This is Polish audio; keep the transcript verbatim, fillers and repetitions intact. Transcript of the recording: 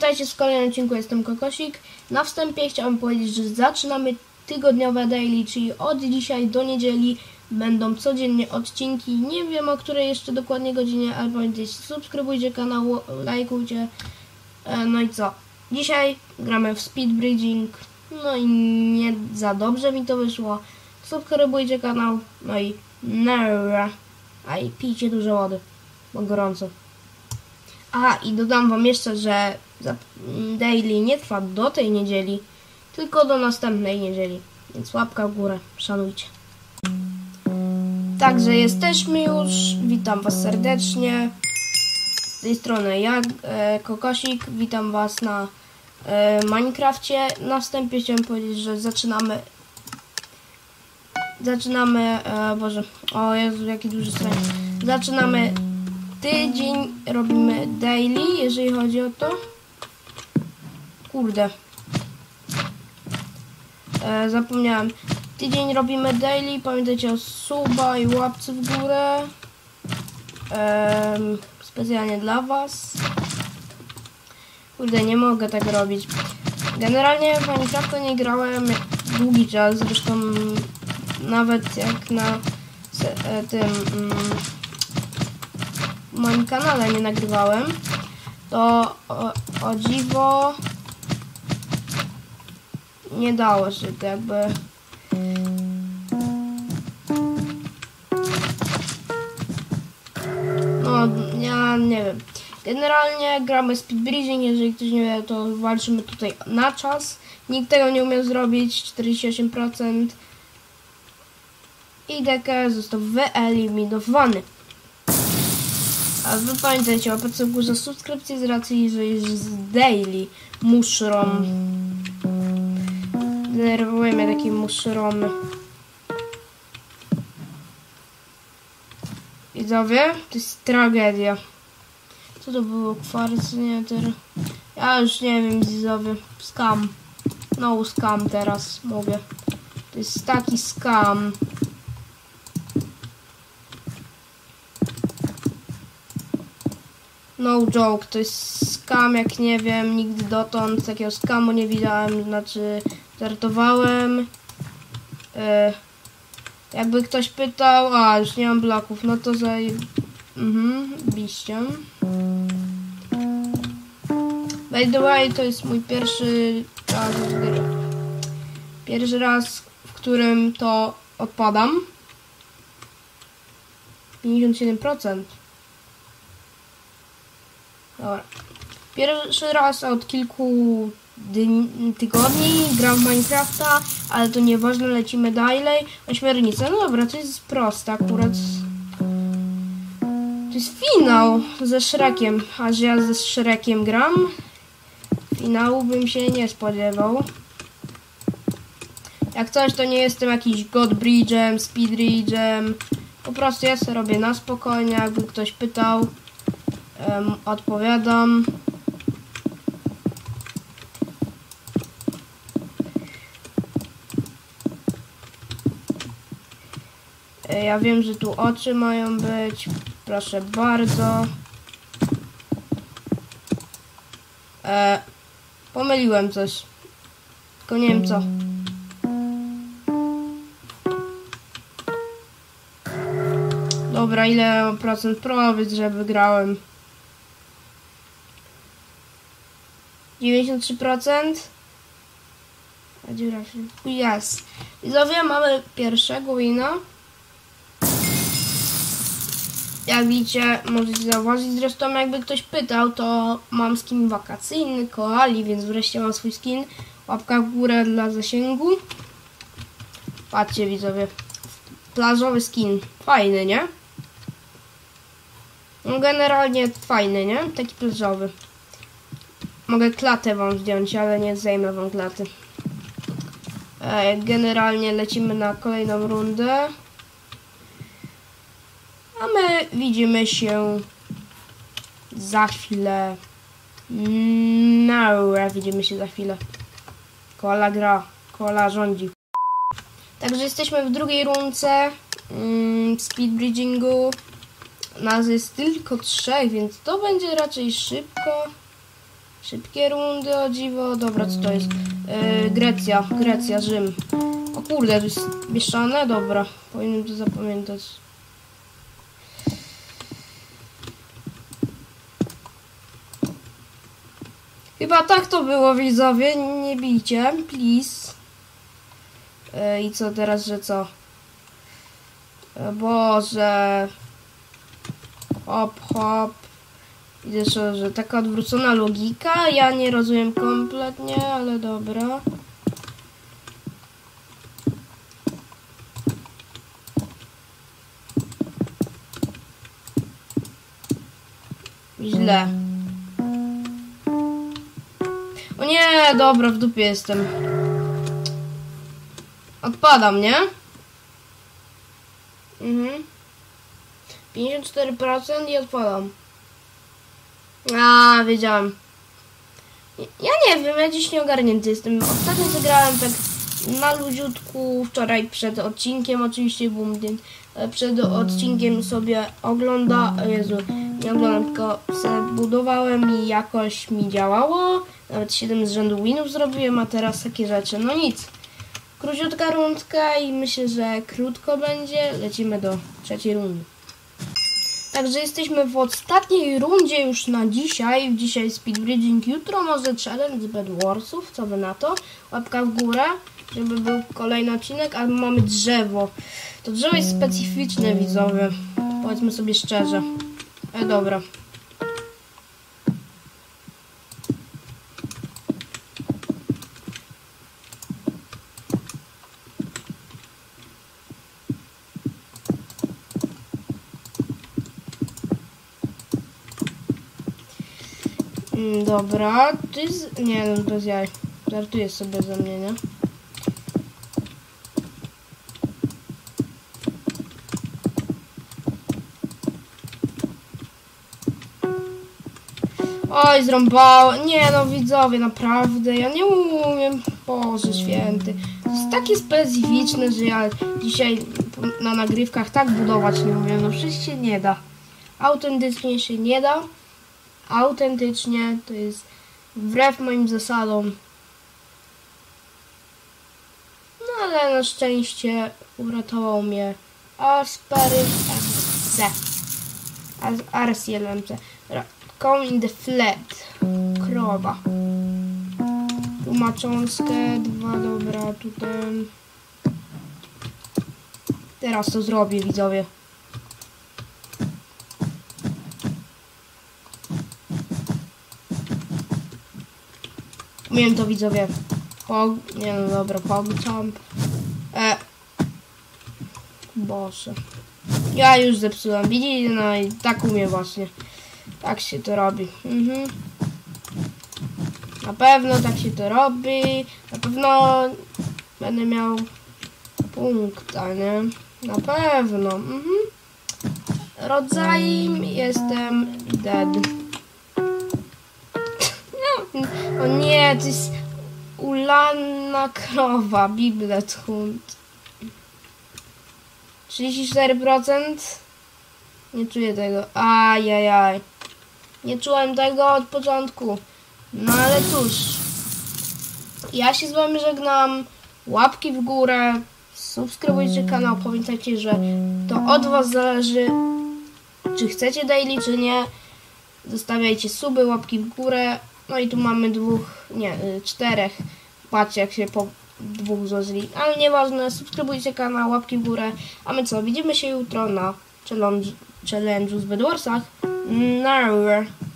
Witajcie w kolejnym odcinku, jestem Kokosik. Na wstępie chciałbym powiedzieć, że zaczynamy tygodniowe daily, czyli od dzisiaj do niedzieli będą codziennie odcinki. Nie wiem o której jeszcze dokładnie godzinie, ale pamiętajcie, subskrybujcie kanał, lajkujcie. No i co? Dzisiaj gramy w speed bridging, no i nie za dobrze mi to wyszło. Subskrybujcie kanał, no i nara. A i pijcie dużo wody, bo gorąco. Aha, i dodam wam jeszcze, że daily nie trwa do tej niedzieli, tylko do następnej niedzieli. Więc łapka w górę, szanujcie. Także jesteśmy już, witam was serdecznie. Z tej strony ja, e, Kokosik, witam was na e, Minecrafcie. Na wstępie chciałem powiedzieć, że zaczynamy... Zaczynamy, e, Boże, o Jezu, jaki duży strach. Zaczynamy tydzień, robimy daily, jeżeli chodzi o to. Kurde. E, zapomniałem. Tydzień robimy daily, pamiętajcie o suba i łapce w górę. E, specjalnie dla was. Kurde, nie mogę tak robić. Generalnie w Minecrafta nie grałem długi czas, zresztą nawet jak na e, tym mm, w moim kanale nie nagrywałem, to o, o dziwo nie dało się to jakby no ja nie wiem. Generalnie gramy speed bridging, jeżeli ktoś nie wie, to walczymy tutaj na czas. Nikt tego nie umiał zrobić, czterdzieści osiem procent. I Deke został wyeliminowany. A wy pamiętajcie, łapać w górze subskrypcji z racji, że jest daily mushroom. Denerwuję mnie takie mushroomy. Widzowie, to jest tragedia. Co to było? Kwarc, nie, teraz. Ja już nie wiem, widzowie. Scam. No scam teraz mówię. To jest taki scam. No joke, to jest scam, jak nie wiem, nigdy dotąd takiego scamu nie widziałem, znaczy żartowałem. Yy, jakby ktoś pytał, a już nie mam bloków, no to za... Mhm, biściem. By the way, to jest mój pierwszy raz, pierwszy raz, w którym to odpadam. pięćdziesiąt siedem procent. Dobra. Pierwszy raz od kilku dni, tygodni gram w Minecrafta, ale to nieważne, lecimy dalej. Ośmiornica, no dobra, to jest proste akurat. To jest finał ze Shrekiem, a że ja ze Shrekiem gram, finału bym się nie spodziewał. Jak coś, to nie jestem jakiś God Bridge'em, Speed Bridge'em. Po prostu ja sobie robię na spokojnie, jakby ktoś pytał. Um, odpowiadam. E, ja wiem, że tu oczy mają być. Proszę bardzo. E, pomyliłem coś. Tylko nie wiem co. Dobra, ile procent prowiec, że wygrałem? dziewięćdziesiąt trzy procent. A dziura się... Jest. Widzowie, mamy pierwszego wina. Jak widzicie, możecie zauważyć. Zresztą jakby ktoś pytał, to mam skin wakacyjny, koali, więc wreszcie mam swój skin. Łapka w górę dla zasięgu. Patrzcie, widzowie. Plażowy skin. Fajny, nie? No generalnie fajny, nie? Taki plażowy. Mogę klatę wam zdjąć, ale nie zajmę wam klaty. E, generalnie lecimy na kolejną rundę. A my widzimy się za chwilę. No, widzimy się za chwilę. Koala gra, koala rządzi. Także jesteśmy w drugiej rundce mm, speed bridgingu. Nas jest tylko trzech, więc to będzie raczej szybko. Szybkie rundy, o dziwo. Dobra, co to jest? Yy, Grecja, Grecja, Rzym. O kurde, to jest mieszane? Dobra, powinienem to zapamiętać. Chyba tak to było, widzowie. Nie bijcie, please. Yy, I co teraz, że co? Yy, Boże. Hop, hop. Widzę, że, że taka odwrócona logika. Ja nie rozumiem kompletnie, ale dobra. Źle. O nie, dobra, w dupie jestem. Odpadam, nie? Mhm. pięćdziesiąt cztery procent i odpadam. A, wiedziałem. Ja nie wiem, ja dziś nieogarnięty jestem. Ostatnio zagrałem tak na luziutku, wczoraj przed odcinkiem, oczywiście boom, przed odcinkiem sobie ogląda, Jezu, nie oglądam, tylko sobie budowałem i jakoś mi działało. Nawet siedem z rzędu winów zrobiłem, a teraz takie rzeczy. No nic. Króciutka rundka i myślę, że krótko będzie. Lecimy do trzeciej rundy. Także jesteśmy w ostatniej rundzie już na dzisiaj. Dzisiaj speed bridging, jutro może challenge z Bed Warsów. Co wy na to? Łapka w górę, żeby był kolejny odcinek. A mamy drzewo. To drzewo jest specyficzne, widzowie. Powiedzmy sobie szczerze. E, dobra. Dobra, to jest... Nie, no bez jaj. Żartuję sobie ze mnie, nie? Oj, zrąbało. Nie no, widzowie, naprawdę, ja nie umiem. Boże święty. To jest takie specyficzne, że ja dzisiaj na nagrywkach tak budować nie umiem. No przecież się nie da. Autentycznie się nie da. Autentycznie to jest wbrew moim zasadom. No ale na szczęście uratował mnie Aspery C. Arsiel M C. Come in the flat. Krowa. Tu ma cząstkę. Dwa, dobra, tutaj. Teraz to zrobię, widzowie. Umiem to, widzowie. Hog... Nie no dobra, hog jump. E. Boże. Ja już zepsułem. Widzicie? No i tak umiem właśnie. Tak się to robi. Mhm. Na pewno tak się to robi. Na pewno będę miał punkta, nie? Na pewno. Mhm. Rodzajem jestem dead. O nie, to jest ulana krowa, biblet hunt. trzydzieści cztery procent. Nie czuję tego. Ajajaj. Nie czułem tego od początku. No ale cóż. Ja się z wami żegnam. Łapki w górę. Subskrybujcie kanał. Pamiętajcie, że to od was zależy, czy chcecie daily, czy nie. Zostawiajcie suby, łapki w górę. No i tu mamy dwóch, nie, czterech. Patrzcie, jak się po dwóch złożyli. Ale nieważne, subskrybujcie kanał, łapki w górę. A my co, widzimy się jutro na challenge, challenge'u z Bed Warsach. Narr.